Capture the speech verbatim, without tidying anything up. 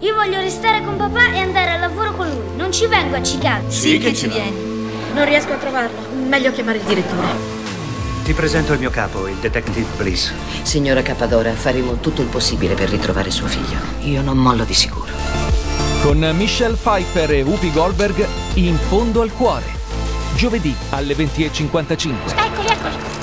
Io voglio restare con papà e andare al lavoro con lui. Non ci vengo a Chicago. Sì, sì che, che ci vieni. Non riesco a trovarlo. Meglio chiamare il direttore. Ti presento il mio capo, il detective Bliss. Signora Capadora, faremo tutto il possibile per ritrovare suo figlio. Io non mollo di sicuro. Con Michelle Pfeiffer e Whoopi Goldberg, In fondo al cuore. Giovedì alle venti e cinquantacinque. Eccoli, eccoli.